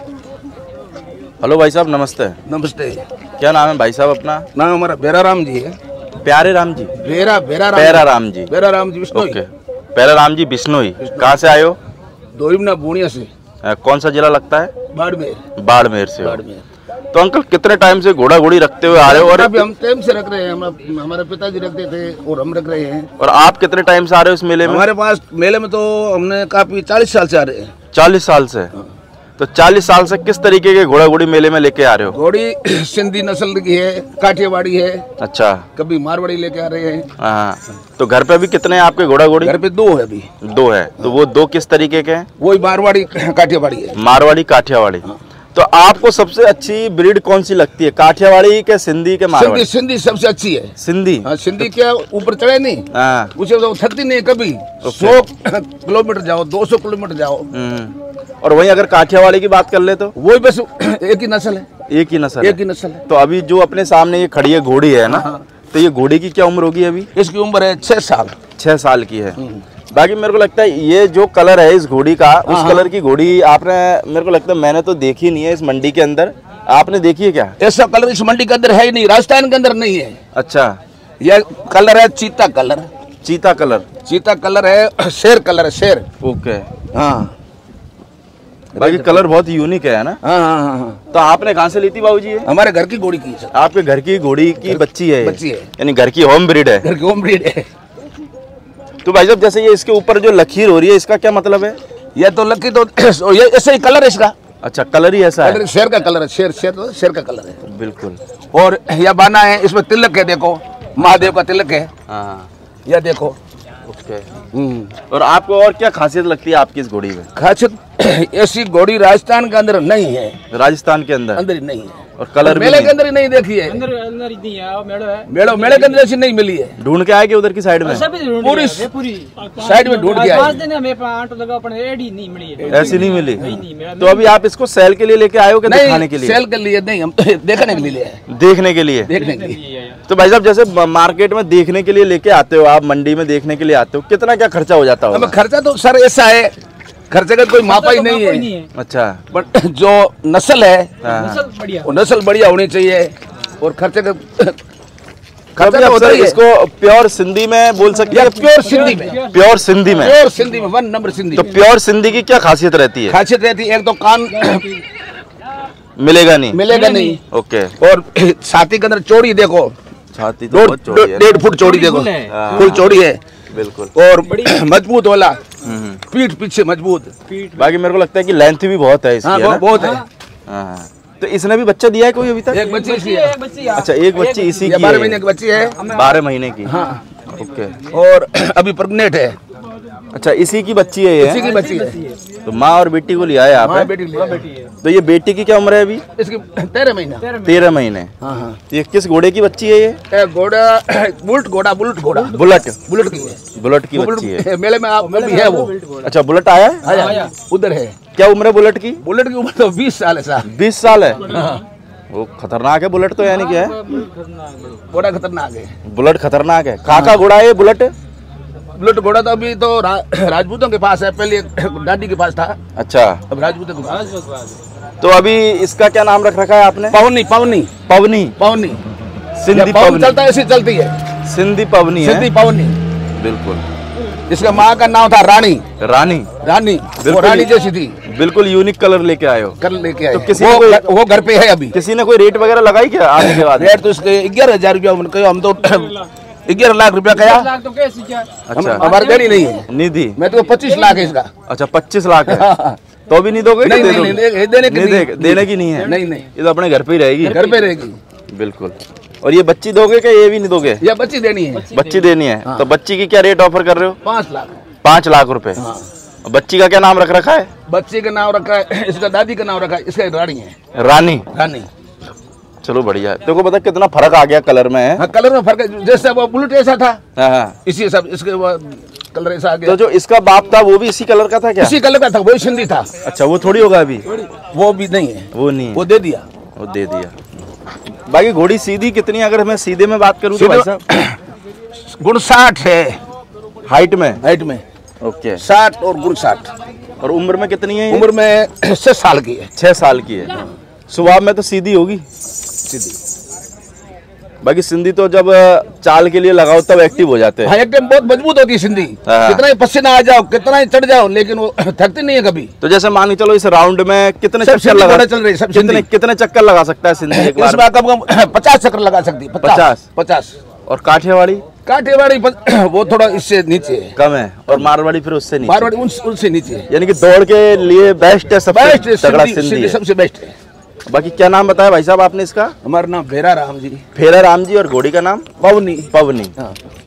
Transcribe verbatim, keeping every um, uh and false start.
Hello भाई साहब, नमस्ते। नमस्ते। क्या नाम है भाई साहब अपना? नाम हमारा बेरा राम जी है। प्यारे राम जी? बेरा बेरा राम बेरा राम जी। बेरा राम जी बिश्नोई। ओके, बेरा राम जी बिश्नोई। कहाँ से आए हो? दोईमना पूर्णिया से। आ, कौन सा जिला लगता है? बाड़मेर। बाड़मेर से हो। बाड़मेर। तो अंकल कितने टाइम से घोड़ा घोड़ी रखते हुए आ रहे हो? और अभी हम टाइम से रख रहे हैं, हम हमारे पिताजी रखते थे और हम रख रहे हैं। और आप कितने टाइम से आ रहे हो इस मेले में? हमारे पास मेले में तो हमने काफी चालीस साल से आ रहे हैं। चालीस साल से? तो चालीस साल से किस तरीके के घोड़ा घोड़ी मेले में लेके आ रहे हो? घोड़ी सिंधी नस्ल की है, काठियावाड़ी है। अच्छा। कभी मारवाड़ी लेके आ रहे हैं। हाँ, तो घर पे अभी कितने हैं आपके घोड़ा घोड़ी? घर पे दो है अभी। दो है। तो वो दो किस तरीके के हैं? वही मारवाड़ी काठियावाड़ी है। मारवाड़ी काठियावाड़ी। तो आपको सबसे अच्छी ब्रीड कौन सी लगती है, काठियावाड़ी के सिंधी के मारवाड़ी? सिंधी सिंधी सबसे अच्छी है। सिंधी? हाँ, सिंधी क्या ऊपर चढ़े नहीं, हाँ, उसे तो थकती नहीं कभी। सौ किलोमीटर जाओ, दो सौ किलोमीटर जाओ। और वहीं अगर काठियावाड़ी की बात कर ले तो वही बस एक ही नस्ल है। एक ही नस्ल एक ही नस्ल है। तो अभी जो अपने सामने ये खड़ी है घोड़ी है ना, तो ये घोड़ी की क्या उम्र होगी अभी? इसकी उम्र है छह साल। छह साल की है। बाकी मेरे को लगता है ये जो कलर है इस घोड़ी का, उस कलर की घोड़ी आपने, मेरे को लगता है मैंने तो देखी नहीं है इस मंडी के अंदर। आपने देखी है क्या? ऐसा कलर इस मंडी के अंदर है ही नहीं, राजस्थान के अंदर नहीं है। अच्छा। यह कलर है चीता कलर। चीता कलर? चीता कलर है, शेर कलर है, शेर। ओके। हाँ, बाकी कलर बहुत यूनिक है ना? हाँ हाँ हाँ। तो आपने कहाँ से ली थी बाबूजी ये? हमारे घर की घोड़ी की है। आपके घर की घोड़ी की बच्ची है? बच्ची है, यानी घर की होम ब्रीड है? घर की होम ब्रीड है। तो भाई साहब जैसे ये इसके ऊपर जो लकीर हो रही है, इसका क्या मतलब है? यह तो लकी तो ये ऐसे ही कलर है इसका। अच्छा, कलर ही ऐसा है? शेर का कलर है, शेर शेर तो शेर का कलर है बिल्कुल। और यह बाना है, इसमें तिलक है, देखो महादेव का तिलक है। हाँ, यह देखो। ओके। और आपको और क्या खासियत लगती है आपकी इस घोड़ी में? खासियत ऐसी घोड़ी राजस्थान के अंदर नहीं है। राजस्थान के अंदर अंदर ही नहीं है। और कलर मेले के अंदर ही नहीं देखी है। अंदर अंदर ही नहीं है, मेड़ो है। मेड़ो मेले के अंदर ऐसी नहीं मिली है। ढूंढ के आएगी उधर की साइड में? पूरी पूरी साइड में ढूंढ के आए। पांच दिन हमें आटो लगा, अपन एडी नहीं मिली है। ऐसी नहीं मिली? नहीं। तो अभी आप इसको सेल के लिए लेके आए हो कि दिखाने के लिए? सेल के लिए नहीं, हम देखने के लिए लिए हैं। देखने के लिए? देखने के लिए। तो भाई साहब जैसे मार्केट में देखने के लिए लेके आते हो आप, मंडी में देखने के लिए आते हो, कितना क्या खर्चा हो जाता होगा? खर्चा तो सर ऐसा है, खर्चे का कोई मापा ही नहीं है। अच्छा। बट जो नस्ल है, नस्ल बढ़िया, वो नस्ल बढ़िया होनी चाहिए। और खर्चे का खर्चा तो होता है। इसको प्योर सिंधी में बोल सकते हैं? प्योर सिंधी में। प्योर सिंधी में? प्योर सिंधी में, वन नंबर सिंधी। तो प्योर सिंधी की क्या खासियत रहती है? खासियत रहती है, एक तो कान मिलेगा नहीं? मिलेगा नहीं। ओके। और छाती के अंदर चौड़ी देखो, छाती तो बहुत चौड़ी है। डेढ़ फुट चौड़ी देखो, फुल चौड़ी है बिल्कुल। और मजबूत वाला पीठ पीछे मजबूत। बाकी मेरे को लगता है कि लेंथ भी बहुत है इसकी। हाँ, है ना? बहुत है। हाँ। तो इसने भी बच्चा दिया है कोई अभी तक? एक बच्ची इसकी है। अच्छा, एक बच्ची इसी की? बारह महीने की बच्ची है। बारह महीने की? हाँ। ओके। और अभी प्रेग्नेंट है। अच्छा, इसी की बच्ची है ये? इसी की बच्ची है। तो माँ और बेटी को लिया है आप? हाँ, बेटी लिया। तो ये बेटी की क्या उम्र है अभी? इसकी तेरह महीना। तेरह महीने। हाँ हाँ। तो ये किस घोड़े की बच्ची है ये? घोड़ा बुलेट घोड़ा बुलेट घोड़ा बुलेट? बुलेट की है। बुलेट की बच्ची है। मेले में आप भी है वो। अच्छा, बुलेट आया है? आया उधर है। क्या उम्र है बुलेट की? बुलेट की उम्र तो बीस साल है साहब। बीस साल है? वो खतरनाक है बुलेट तो, यानी क्या है? घोड़ा खतरनाक है। बुलेट खतरनाक है। कहाँ का घोड़ा है ये बुलेट? बुलेट घोड़ा तो अभी तो रा, राजपूतों के पास है, पहले दादी के पास था। अच्छा। अब राजपूतों के पास। तो अभी इसका क्या नाम रख रखा है आपने? पवनी। पवनी पवनी? पवनी सिंधी पवनी चलता है, ऐसी चलती है। सिंधी पवनी है? सिंधी पवनी बिल्कुल। इसका माँ का नाम था रानी। रानी? रानी वो रानी जैसी थी। बिल्कुल यूनिक कलर लेके आए हो? कर लेके आए। तो किसी वो, ने वो घर पे है अभी। किसी ने कोई रेट वगैरह लगाई क्या आने के बाद? रेट तो इसके ग्यारह हजार रुपया हम तो ग्यारह लाख रुपया कहा। तो कैसे क्या? अच्छा, हमारे देनी नहीं है। निधि? मैं तो पच्चीस लाख है इसका। अच्छा, पच्चीस लाख है? तो भी नहीं दोगे? नहीं, नहीं, नहीं, नहीं, देने की नहीं, देने की नहीं है? नहीं नहीं, ये तो अपने घर पे ही रहेगी? घर पे रहेगी बिल्कुल। और ये बच्ची दोगे क्या ये भी नहीं दोगे? या बच्ची देनी है। बच्ची देनी है। तो बच्ची की क्या रेट ऑफर कर रहे हो? पाँच लाख। पाँच लाख रुपए? बच्ची का क्या नाम रख रखा है? बच्ची का नाम रखा है, इसका दादी का नाम रखा है, इसका रानी है। रानी? रानी। चलो बढ़िया है। देखो पता कितना फर्क आ गया कलर में? हाँ, कलर में फर्क है। जैसे वो बुलेट ऐसा था, हाँ, इसी सब इसके वो कलर ऐसा आ गया। तो जो इसका बाप था वो भी इसी कलर का था क्या? इसी कलर का था, वही सिंधी था। अच्छा, वो थोड़ी होगा अभी? वो भी नहीं है। वो नहीं? वो दे दिया। वो दे दिया। बाकी घोड़ी सीधी कितनी, अगर मैं सीधे में बात करूँ तो भाई साहब? गुण साठ है हाइट में? हाइट में ओके। साठ और गुण साठ। और उम्र में कितनी है ये? उम्र में छह साल की है। छह साल की है। स्वभाव में तो सीधी होगी। सीधी। बाकी सिंधी तो जब चाल के लिए लगाओ तब एक्टिव हो जाते हैं। हाँ, एक टाइम बहुत मजबूत होती है सिंधी। हाँ। कितना ही पसीना आ जाओ, कितना ही चढ़ जाओ, लेकिन वो थकती नहीं है कभी। तो जैसे मान के चलो इस राउंड में कितने सब चक्कर सिंधी लगा घोड़े चल रहे हैं, सब कितने सिंधी। कितने चक्कर लगा सकता है सिंधी एक बार इसमें कम से कम पचास चक्कर लगा सकती है। पचास? पचास। और काठियावाड़ी काठियावाड़ी वो थोड़ा इससे नीचे है। कम है और मारवाड़ी फिर उससे नीचे। मारवाड़ी उन, उनसे नीचे है। यानी कि दौड़ के लिए बेस्ट है, सबसे बेस्ट तगड़ा सिंधी, सिंधी सिंधी है। सबसे बेस्ट है। बाकी क्या नाम बताया भाई साहब आपने इसका? हमारा नाम भेरा राम जी। फेरा राम जी। और घोड़ी का नाम? पवनी। पवनी। हाँ।